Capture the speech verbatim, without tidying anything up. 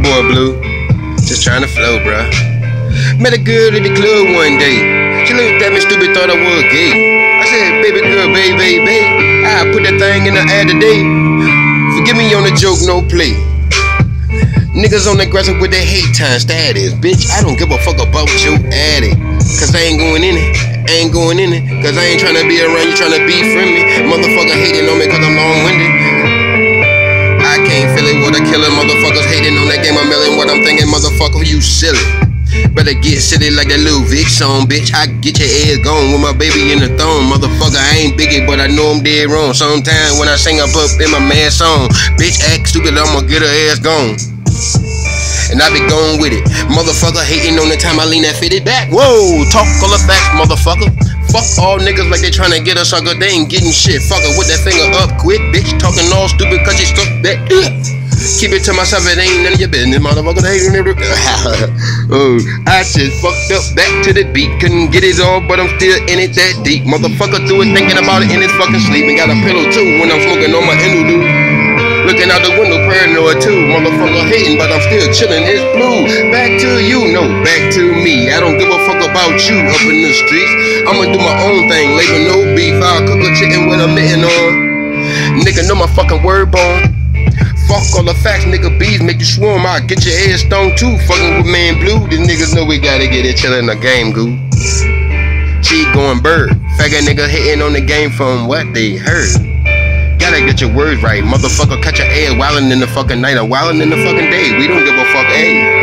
boy Blue. Just trying to flow, bruh. Met a girl at the club one day. She looked at me stupid, thought I was gay. I said, baby girl, baby, baby, baby, I put that thing in the air today. Forgive me on the joke, no play. Niggas on that aggressive with their hate time status. Bitch, I don't give a fuck about your addict. Cause I ain't going in it, I ain't going in it. Cause I ain't tryna be around you, tryna be friendly. Motherfucker hating on me cause I'm long-winded. I can't feel it, what I kill it. Motherfuckers hating on that game, I'm melting what I'm thinking. Motherfucker, you silly. Better get silly like that Lil Vic song, bitch. I get your ass gone with my baby in the throne. Motherfucker, I ain't biggie, but I know I'm dead wrong. Sometimes when I sing up up in my man song, bitch act stupid, I'ma get her ass gone. And I be going with it. Motherfucker hating on the time I lean that fitted back. Whoa, talk all the facts, motherfucker. Fuck all niggas like they tryna get a sucker. They ain't getting shit. Fuck her with that finger up quick, bitch. Talking all stupid cause you stuck back. Keep it to myself, it ain't none of your business, motherfucker. Hating it. Oh, I just fucked up back to the beat. Couldn't get it all, but I'm still in it that deep. Motherfucker through it thinking about it in his fucking sleep. And got a pillow too when I'm smoking on my endo, dude. Looking out the window, paranoid too. Motherfucker hating, but I'm still chilling. It's Blue. Back to you, no, back to me. I don't give a fuck about you up in the streets. I'ma do my own thing, labor no beef. I'll cook a chicken with a mitten on. Nigga know my fucking word bone. Fuck all the facts, nigga. Bees make you swarm. I'll get your ass stoned too. Fucking with man Blue. These niggas know we gotta get it chillin' the game, goo. Cheat going bird. Faggot nigga hitting on the game from what they heard. Gotta get your words right, motherfucker. Catch your ass wildin' in the fucking night or wildin' in the fucking day. We don't give a fuck, ayy.